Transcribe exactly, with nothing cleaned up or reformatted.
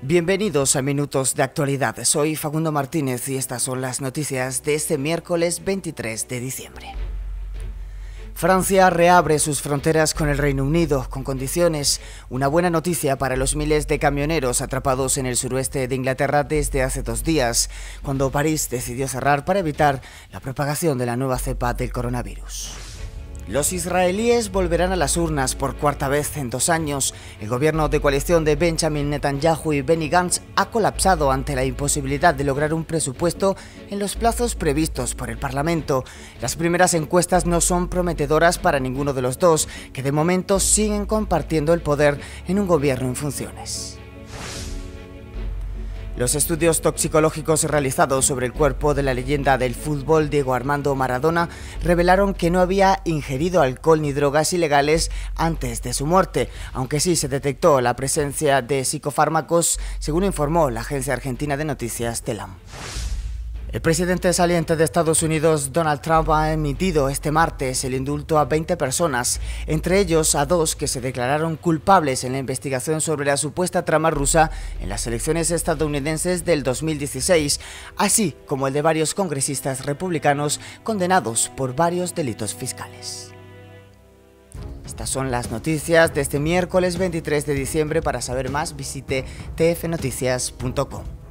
Bienvenidos a Minutos de Actualidad. Soy Facundo Martínez y estas son las noticias de este miércoles veintitrés de diciembre. Francia reabre sus fronteras con el Reino Unido con condiciones. Una buena noticia para los miles de camioneros atrapados en el suroeste de Inglaterra desde hace dos días, cuando París decidió cerrar para evitar la propagación de la nueva cepa del coronavirus. Los israelíes volverán a las urnas por cuarta vez en dos años. El gobierno de coalición de Benjamin Netanyahu y Benny Gantz ha colapsado ante la imposibilidad de lograr un presupuesto en los plazos previstos por el Parlamento. Las primeras encuestas no son prometedoras para ninguno de los dos, que de momento siguen compartiendo el poder en un gobierno en funciones. Los estudios toxicológicos realizados sobre el cuerpo de la leyenda del fútbol Diego Armando Maradona revelaron que no había ingerido alcohol ni drogas ilegales antes de su muerte, aunque sí se detectó la presencia de psicofármacos, según informó la agencia argentina de noticias TELAM. El presidente saliente de Estados Unidos, Donald Trump, ha emitido este martes el indulto a veinte personas, entre ellos a dos que se declararon culpables en la investigación sobre la supuesta trama rusa en las elecciones estadounidenses del dos mil dieciséis, así como el de varios congresistas republicanos condenados por varios delitos fiscales. Estas son las noticias de este miércoles veintitrés de diciembre. Para saber más, visite t f noticias punto com.